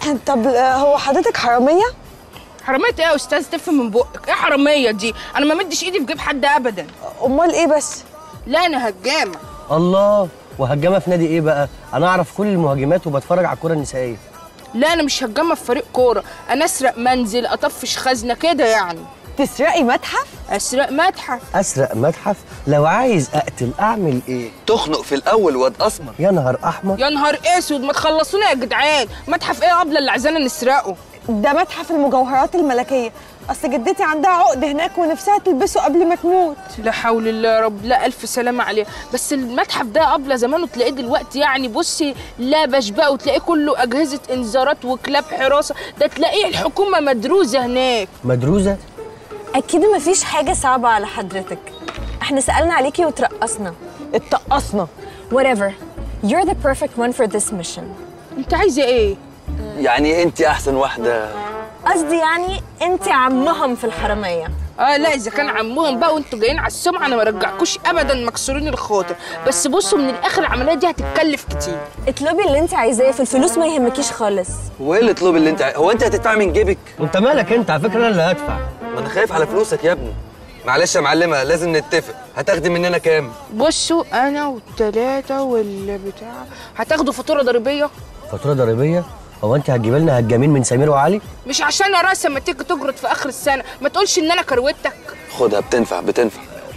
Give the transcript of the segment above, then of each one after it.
طب هو حضرتك حراميه؟ حراميه ايه يا استاذ؟ تفهم من بقك ايه حراميه دي؟ انا ما مدش ايدي في جيب حد ابدا. امال ايه بس؟ لا انا هجامه. الله، وهجامه في نادي ايه بقى؟ انا اعرف كل المهاجمات وبتفرج على الكوره النسائيه. لا انا مش هجامه في فريق كوره، انا اسرق منزل، اطفش خزنه كده يعني. تسرقي متحف؟ اسرق متحف. اسرق متحف؟ لو عايز اقتل اعمل ايه؟ تخنق في الاول واد اسمر. يا نهار احمر. يا نهار اسود، ما تخلصونا يا جدعان. متحف ايه قبل اللي عايزانا نسرقه؟ ده متحف المجوهرات الملكيه، اصل جدتي عندها عقد هناك ونفسها تلبسه قبل ما تموت. لا حول الله يا رب، لا الف سلامه عليها. بس المتحف ده قبل زمانه تلاقيه دلوقتي يعني بصي لابش بقى، وتلاقيه كله اجهزه انذارات وكلاب حراسه، ده تلاقيه الحكومه مدروسه هناك. مدروسه؟ اكيد مفيش حاجه صعبه على حضرتك، احنا سالنا عليكي وترقصنا. اتقصنا. whatever you're the perfect one for this mission. انت عايزه ايه؟ يعني انت احسن واحده. قصدي يعني انت عمهم في الحراميه. لا اذا كان عمهم بقى وانتوا جايين على السمعه انا ما رجعكوش ابدا، مكسورين الخاطر. بس بصوا من الاخر العمليه دي هتتكلف كتير. اطلبي اللي انت عايزاه، في الفلوس ما يهمكيش خالص. هو ايه اللي اطلبي اللي انت هو انت هتدفعي من جيبك؟ وانت مالك انت؟ على فكره انا اللي هدفع. ما انا خايف على فلوسك يا ابني. معلش يا معلمه لازم نتفق، هتاخدي مننا كام؟ بصوا انا والتلاته والبتاع هتاخدوا فاتوره ضريبيه. فاتوره ضريبيه؟ هو انت هتجيب لنا هجامين من سمير وعلي؟ مش عشان راسا ما تيجي تجرد في اخر السنه ما تقولش ان انا كروتك. خدها بتنفع بتنفع.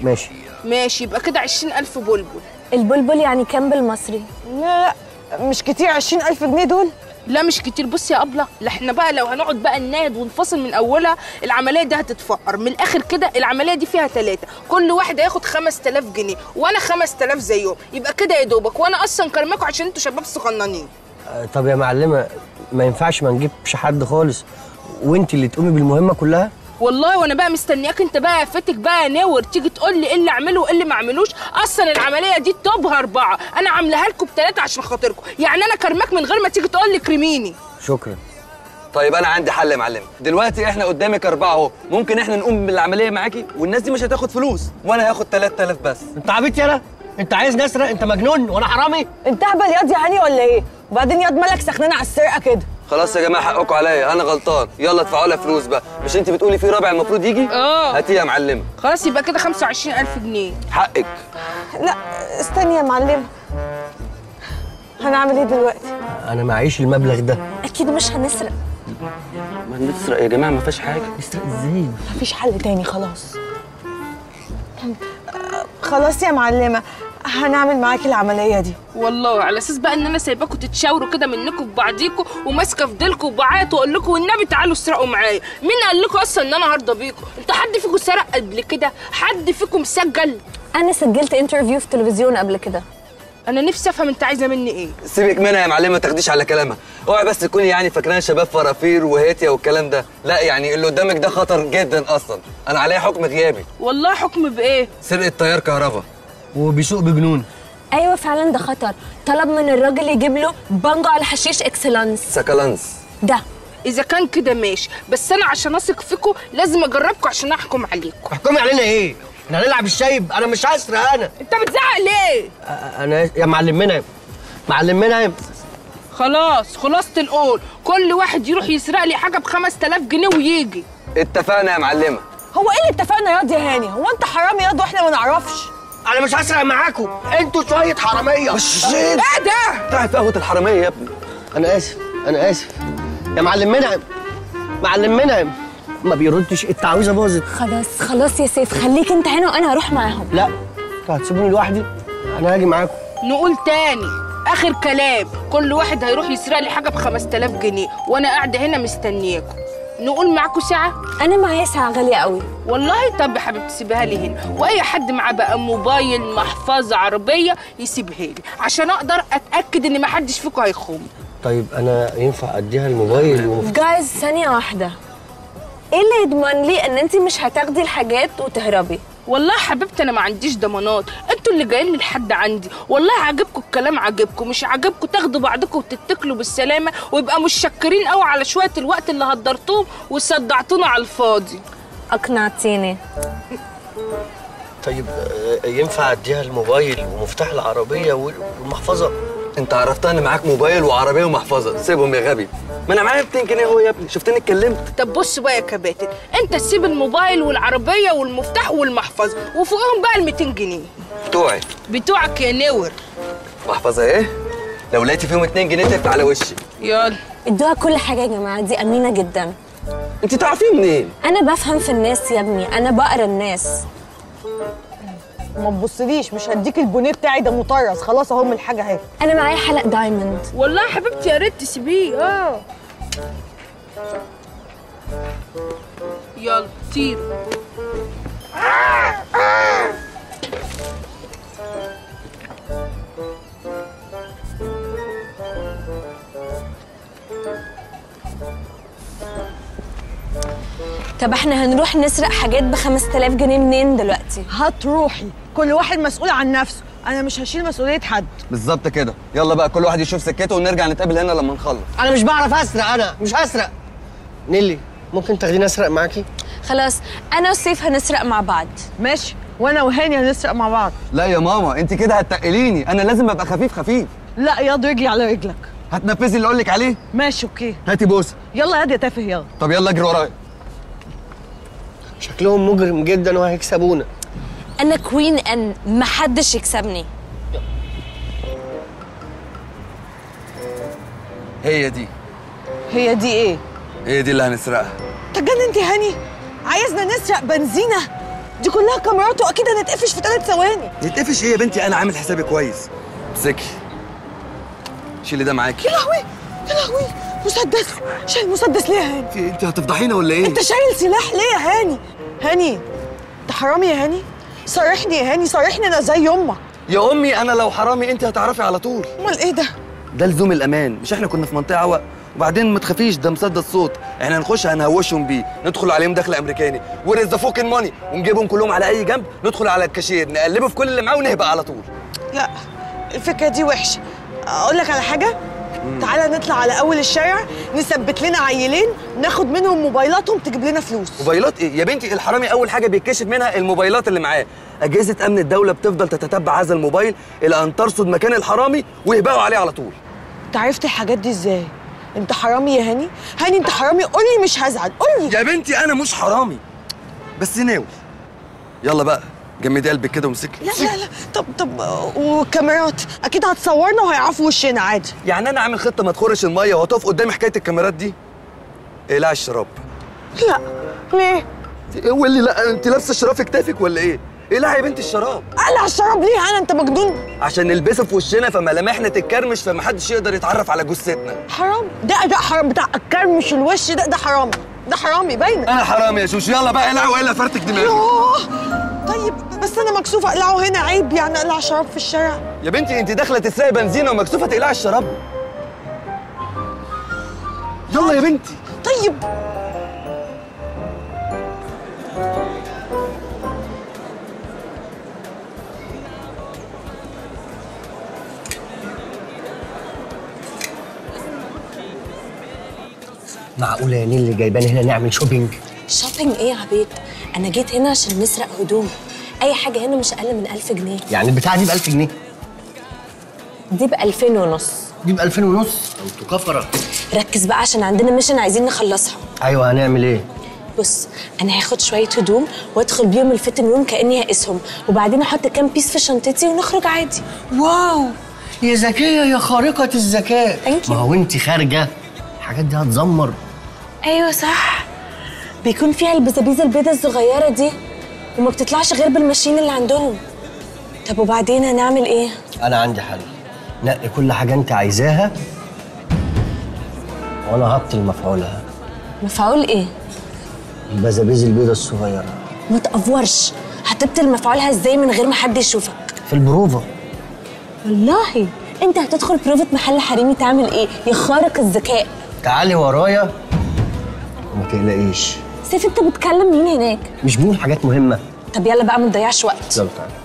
ماشي يبقى كده 20,000 بلبل. البلبل يعني كام بالمصري؟ لا مش كتير 20,000 جنيه دول؟ لا مش كتير. بصي يا ابله، لا احنا بقى لو هنقعد بقى نناد ونفصل من اولها العمليه دي هتتفقر من الاخر كده. العمليه دي فيها 3، كل واحد هياخد 5000 جنيه وانا 5000 زيهم، يبقى كده يا دوبك. وانا اصلا كرماكوا عشان انتوا شباب صغننين. طب يا معلمه ما ينفعش ما نجيبش حد خالص وانت اللي تقومي بالمهمه كلها؟ والله وانا بقى مستنياك انت بقى فاتك بقى ناور تيجي تقول لي ايه اللي اعمله وايه اللي ما اعملوش. اصلا العمليه دي توبها 4، انا عاملاها لكم ب3 عشان خاطركم، يعني انا كرماك من غير ما تيجي تقول لي كريميني. شكرا. طيب انا عندي حل يا معلم. دلوقتي احنا قدامك 4 اهو، ممكن احنا نقوم بالعمليه معاكي والناس دي مش هتاخد فلوس وانا هاخد 3000 بس. انت عبيط يالا؟ انت عايز نسرق؟ انت مجنون وانا حرامي؟ انت هبل ياض يا هاني ولا ايه؟ وبعدين ياض مالك سخنان على السرقه كده؟ خلاص يا جماعه حقكم عليا، انا غلطان. يلا ادفعوا لها فلوس بقى. مش انت بتقولي في رابع المفروض يجي؟ هاتيه يا معلمه. خلاص يبقى كده 25,000 جنيه حقك. لا استني يا معلمه، هنعمل ايه دلوقتي؟ انا معيش المبلغ ده. اكيد مش هنسرق. ما نسرق يا جماعه، ما فيهاش حاجه. نسرق ازاي؟ مفيش حل تاني خلاص. خلاص يا معلمه هنعمل معاكي العمليه دي. والله على اساس بقى ان انا سايباكم تتشاوروا كده منكم ببعضيكم وماسكه في ديلكم وبعيط واقول لكم والنبي تعالوا اسرقوا معايا. مين قال لكم اصلا ان انا هرضى بيكم؟ انتوا حد فيكم سرق قبل كده؟ حد فيكم سجل؟ انا سجلت انترفيو في التلفزيون قبل كده. انا نفسي افهم انت عايزه مني ايه. سيبك منها يا معلمه، ما تاخديش على كلامها. اوعي بس تكوني يعني فاكران شباب فرافير وهيتيا والكلام ده. لا يعني اللي قدامك ده خطر جدا اصلا. انا عليه حكم غيابي. والله حكم بايه؟ سرقه تيار كهرباء وبيسوق بجنون. ايوه فعلا ده خطر. طلب من الراجل يجيب له بانجو على حشيش اكسلانس. سكالانس ده اذا كان كده ماشي، بس انا عشان اثق فيكم لازم اجربكم عشان احكم عليكم. احكمي علينا ايه؟ احنا هنلعب الشايب؟ انا مش هسرق انا. انت بتزعق ليه؟ انا يا معلمنا خلاص خلاصة القول، كل واحد يروح يسرق لي حاجه ب5000 جنيه ويجي. اتفقنا يا معلمه. هو ايه اللي اتفقنا ياض يا هاني؟ هو انت حرامي ياض واحنا ما نعرفش؟ انا مش هسرق معاكم، انتوا شويه حراميه. ايه ده؟ تعرف في قهوه الحراميه يا ابني. انا اسف يا معلم منعم ما بيردش. التعويذه باظت. خلاص يا سيف، خليك انت هنا وانا هروح معاهم. لا انتوا هتسيبوني لوحدي؟ انا هاجي معاكم. نقول تاني اخر كلام، كل واحد هيروح يسرق لي حاجه ب5000 جنيه وانا قاعده هنا مستنياكم. نقول معاكم ساعه؟ انا معايا ساعه غاليه قوي. والله طب يا حبيبتي سيبها لي هنا، واي حد معاه بقى موبايل محفظه عربيه يسيبها لي عشان اقدر اتاكد ان ما حدش فيكم هيخون. طيب انا ينفع اديها الموبايل جايز ثانيه واحده، ايه اللي يضمن لي ان انت مش هتاخدي الحاجات وتهربي؟ والله حبيبتي انا ما عنديش ضمانات، انتوا اللي جايين لي لحد عندي. والله عاجبكم الكلام عاجبكم، مش عاجبكم تاخدوا بعضكم وتتكلوا بالسلامه ويبقى مش شاكرين قوي على شويه الوقت اللي هدرتوهم وصدعتونا على الفاضي. اقنعتيني. طيب ينفع اديها الموبايل ومفتاح العربيه والمحفظه؟ انت عرفتها ان معاك موبايل وعربيه ومحفظه، سيبهم يا غبي. ما انا معايا 200 جنيه اهو يا ابني، شفتني اتكلمت. طب بص بقى يا كباتن، انت تسيب الموبايل والعربيه والمفتاح والمحفظه وفوقهم بقى ال 200 جنيه بتوعك يا نور. محفظه ايه؟ لو لقيتي فيهم 2 جنيه تقف على وشي. يلا ادوها كل حاجه يا جماعه، دي امينه جدا. انت تعرفيه منين؟ انا بفهم في الناس يا ابني، انا بقرا الناس. ما تبصليش، مش هديك البونيه بتاعي ده مطرز خلاص اهو من الحاجه اهي. انا معايا حلق دايموند. والله يا حبيبتي يا ريت تسيبيه. يلا طير. طب احنا هنروح نسرق حاجات ب 5000 جنيه منين دلوقتي؟ هتروحي، كل واحد مسؤول عن نفسه، انا مش هشيل مسؤوليه حد. بالظبط كده، يلا بقى كل واحد يشوف سكته ونرجع نتقابل هنا لما نخلص. انا مش بعرف اسرق، انا مش هسرق. نيلي ممكن تاخديني اسرق معاكي؟ خلاص انا وسيف هنسرق مع بعض. ماشي، وانا وهاني هنسرق مع بعض. لا يا ماما انت كده هتتقليني، انا لازم ابقى خفيف خفيف. لا ياض رجلي على رجلك. هتنفذي اللي اقول لك عليه؟ ماشي اوكي. هاتي بوسه. يلا ياض يا تافه يلا. طب يلا اجري ورايا. شكلهم مجرم جدا وهيكسبونا. انا كوين ان محدش يكسبني. هي دي ايه؟ هي دي اللي هنسرقها. اتجننت يا هاني؟ عايزنا نسرق بنزينه؟ دي كلها كاميرات واكيد هنتقفش في 3 ثواني. نتقفش ايه يا بنتي؟ انا عامل حسابي كويس. امسكي، شيلي ده معاكي. يا لهوي يا لهوي، مسدس! شايل مسدس ليه يا هاني؟ انت هتفضحينا ولا ايه؟ انت شايل سلاح ليه يا هاني؟ هاني انت حرامي يا هاني؟ صارحني يا هاني، صارحني انا زي امك. يا امي انا لو حرامي انت هتعرفي على طول. امال ايه ده؟ ده لزوم الامان، مش احنا كنا في منطقه عوق؟ وبعدين ما تخافيش، ده مسدس صوت، احنا هنخش هنهوشهم بيه، ندخل عليهم دخل امريكاني ورز ذا فوكن ماني، ونجيبهم كلهم على اي جنب، ندخل على الكاشير نقلبه في كل اللي معاه ونهبق على طول. لا الفكره دي وحشه. اقول لك على حاجه، تعالى نطلع على اول الشارع نثبت لنا عيلين ناخد منهم موبايلاتهم تجيب لنا فلوس. موبايلات ايه يا بنتي؟ الحرامي اول حاجه بيتكشف منها الموبايلات اللي معاه، اجهزه امن الدوله بتفضل تتتبع هذا الموبايل الى ان ترصد مكان الحرامي ويهبقوا عليه على طول. انت عرفت الحاجات دي ازاي؟ انت حرامي يا هاني؟ هاني انت حرامي، قولي مش هزعل، قولي. يا بنتي انا مش حرامي بس ناوي. يلا بقى جمدي قلبك كده وامسكي. لا لا لا، طب والكاميرات اكيد هتصورنا وهيعرفوا وشنا عادي. يعني انا عامل خطه ما تخرش الميه وهتقف قدامي حكايه الكاميرات دي؟ اقلعي الشراب. لا ليه؟ هو اللي لا انت لابسه الشراب في كتافك ولا ايه؟ اقلعي يا بنتي الشراب. قلع الشراب ليه انا؟ انت مجنون؟ عشان نلبسه في وشنا فملامحنا تتكرمش فمحدش يقدر يتعرف على جثتنا. حرام؟ ده حرام بتاع الكرمش الوش ده حرامي، ده حرامي باينه. انا حرامي يا شوشو. يلا بقى اقلعوا والا فرتك دماغي. طيب بس انا مكسوفه اقلعه هنا، عيب يعني اقلع شراب في الشارع؟ يا بنتي انت داخله تسرقي بنزينه ومكسوفه تقلعي الشراب. يلا يا بنتي. طيب معقوله يا نيل اللي جايباني هنا نعمل شوبينج؟ شوبينج ايه يا عبيد؟ انا جيت هنا عشان نسرق هدوم، اي حاجه هنا مش اقل من 1000 جنيه. يعني البتاعه دي ب 1000 جنيه؟ دي ب 2500. دي ب 2500؟ انتوا كفره. ركز بقى عشان عندنا ميشن عايزين نخلصها. ايوه هنعمل ايه؟ بص انا هاخد شويه هدوم وادخل بيهم الفيتنج روم كاني هقيسهم، وبعدين احط كام بيس في شنطتي ونخرج عادي. واو يا ذكيه يا خارقه الذكاء. ما هو انت خارجه الحاجات دي هتزمر. ايوه صح، بيكون فيها البزابيزه البيضه الصغيره دي وما بتطلعش غير بالماشين اللي عندهم. طب وبعدين هنعمل ايه؟ انا عندي حل، نقي كل حاجه انت عايزاها وانا هبطل مفعولها. مفعول ايه؟ البزابيز البيضه الصغيره. ما تقفورش، هتبطل مفعولها ازاي من غير ما حد يشوفك؟ في البروفه. والله انت هتدخل بروفة محل حريمي تعمل ايه يا خارق الذكاء؟ تعالي ورايا وما تقلقيش. سيف انت بتكلم مين هناك؟ مش بنقول حاجات مهمه. طب يلا بقى ما تضيعش وقت. يلا تعالى.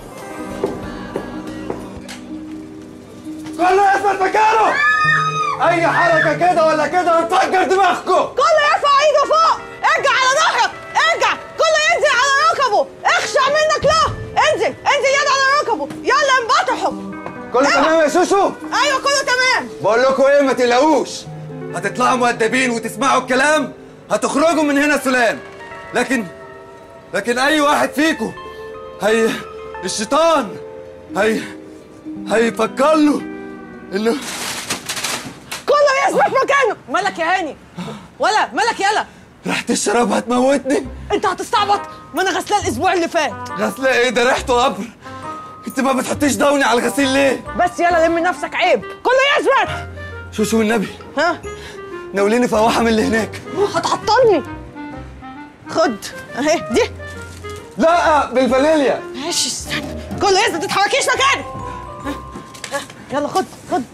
كله يثبت مكانه. اي حركه كده ولا كده هنفجر دماغكم. كله يرفع ايده فوق، ارجع على ظهرك، ارجع، كله ينزل على ركبه، اخشع منك له، انزل يد على ركبه، يلا انبطحوا. كله تمام يا شوشو؟ ايوه كله تمام. بقول لكم ايه، ما تقلقوش، هتطلعوا مؤدبين وتسمعوا الكلام هتخرجوا من هنا سلام. لكن اي واحد فيكم الشيطان هيفكر له انه كله يثبت مكانه. مالك يا هاني؟ ولا مالك يالا؟ ريحة الشراب هتموتني. انت هتستعبط؟ ما انا غسلاه الاسبوع اللي فات. غسله ايه ده؟ ريحته قبر. انت ما بتحطيش دوني على الغسيل ليه؟ بس يلا لم نفسك، عيب. كله يثبت. شو النبي؟ ها؟ ناوليني فواحه من اللي هناك. هتعطلني. خد اهي دي. لا بالفانيليا. ماشي استنى. كله يثبت، ما تتحركيش مكانك. يلا خد.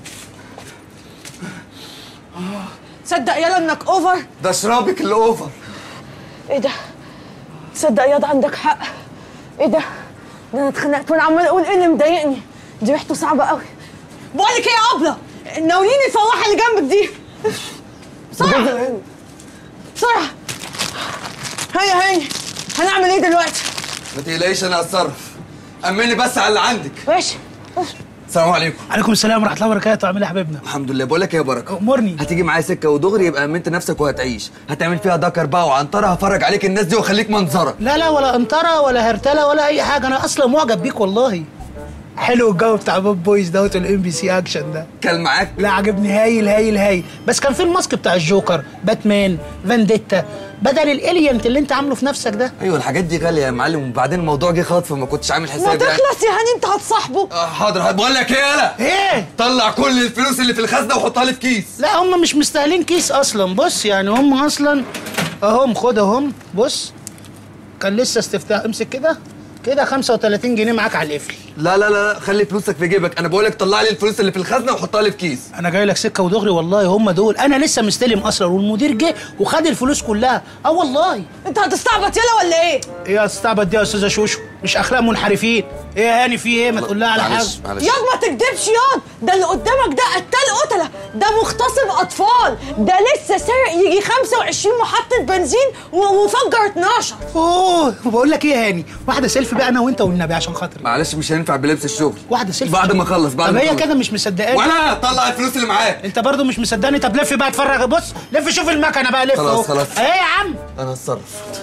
تصدق يالا انك اوفر؟ ده شرابك اللي اوفر. ايه ده؟ تصدق ياض عندك حق. ايه ده؟ انا اتخنقت وانا عمال اقول ايه اللي مضايقني. دي ريحته صعبه قوي. بقول لك ايه يا ابله؟ ناوليني الفواحه اللي جنبك دي بسرعه بسرعه. هيا هاني، هنعمل ايه دلوقتي؟ ما تقلقيش انا هتصرف. امني بس على اللي عندك. ماشي. السلام عليكم. عليكم السلام ورحمه الله وبركاته. عامل ايه يا حبيبنا؟ الحمد لله. بقول لك ايه يا بركه، امرني. هتيجي معايا سكه ودغري يبقى امنت نفسك وهتعيش. هتعمل فيها دكر بقى وعنطره. هفرج عليك الناس دي واخليك منظره. لا ولا انطره ولا هرتله ولا اي حاجه، انا اصلا معجب بيك والله. حلو الجو بتاع بوب بويز دوت والام بي سي اكشن ده. كان معاك؟ لا عجبني، هايل. بس كان في الماسك بتاع الجوكر، باتمان، فانديتا، بدل الالينت اللي انت عامله في نفسك ده. ايوه الحاجات دي غاليه يا معلم، وبعدين الموضوع جه خاطف فما كنتش عامل حسابي. ما تخلص يا هاني، انت هتصاحبه. حاضر. بقول لك ايه يالا؟ ايه؟ طلع كل الفلوس اللي في الخزنه وحطها لي في كيس. لا هم مش مستاهلين كيس اصلا. بص يعني هم اصلا اهم. خد اهم. بص كان لسه استفتاء. امسك كده 35 جنيه معاك على القفل. لا خلي فلوسك في جيبك. انا بقول لك طلع لي الفلوس اللي في الخزنه وحطها لي في كيس. انا جاي لك سكه ودغري والله. هم دول. انا لسه مستلم اصلا والمدير جه وخد الفلوس كلها. والله. انت هتستعبط يلا ولا ايه؟ ايه يا استعبط دي يا استاذه شوشو؟ مش اخلاق منحرفين. ايه يا هاني في ايه؟ ما تقول لها على حاجه. معلش. ياض ما تكدبش ياض. ده اللي قدامك ده قتال، ده مغتصب اطفال، ده لسه سارق يجي 25 محطه بنزين وفجر 12. اوه بقول لك ايه يا هاني، واحده سيلفي بقى انا وانت والنبي عشان خاطري. معلش مش هينفع بلبس الشغل. واحده سيلفي بعد ما اخلص. طب هي كده مش مصدقاني. ولا طلع الفلوس اللي معاك. انت برضو مش مصدقني. طب لف بقى اتفرج. بص لف شوف المكنه بقى. لف اهو. خلاص ايه يا عم؟ انا هتصرف.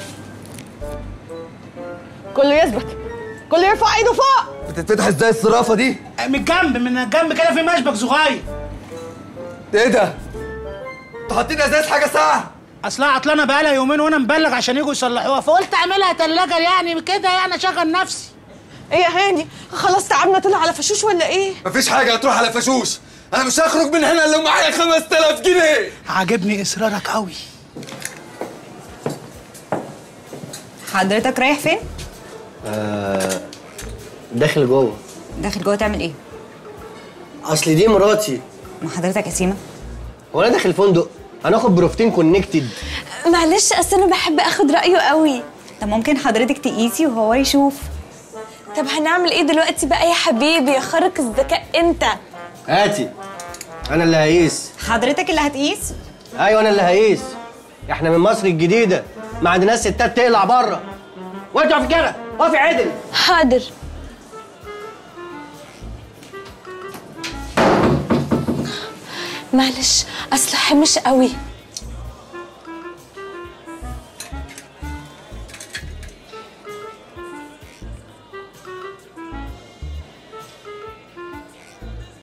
كله يثبت، كله يرفع ايده فوق. بتتفتح ازاي الصرافه دي؟ من الجنب كده في مشبك صغير. ايه ده؟ انتوا حاطين ازاز حاجه ساعه؟ اصلها عطلانه بقالها يومين وانا مبلغ عشان يجوا يصلحوها، فقلت اعملها تلاجه يعني كده يعني اشغل نفسي. ايه يا هاني؟ خلاص تعبنا طلع على فشوش ولا ايه؟ مفيش حاجه هتروح على فشوش. انا مش هخرج من هنا الا معايا 5000 جنيه. عاجبني اصرارك قوي. حضرتك رايح فين؟ داخل جوه. داخل جوه تعمل ايه؟ اصل دي مراتي. ما حضرتك قسيمه؟ هو انا داخل فندق هناخد بروفتين كونكتد. معلش اصل انا بحب اخد رايه قوي. طب ممكن حضرتك تقيسي وهو يشوف. طب هنعمل ايه دلوقتي بقى يا حبيبي يا خارق الذكاء انت؟ هاتي. انا اللي هقيس. حضرتك اللي هتقيس؟ ايوه انا اللي هقيس. احنا من مصر الجديده، ما عندناش ستات تقلع بره. وانت اقفي كده، اقفي عدل. حاضر. معلش اصل حمش قوي.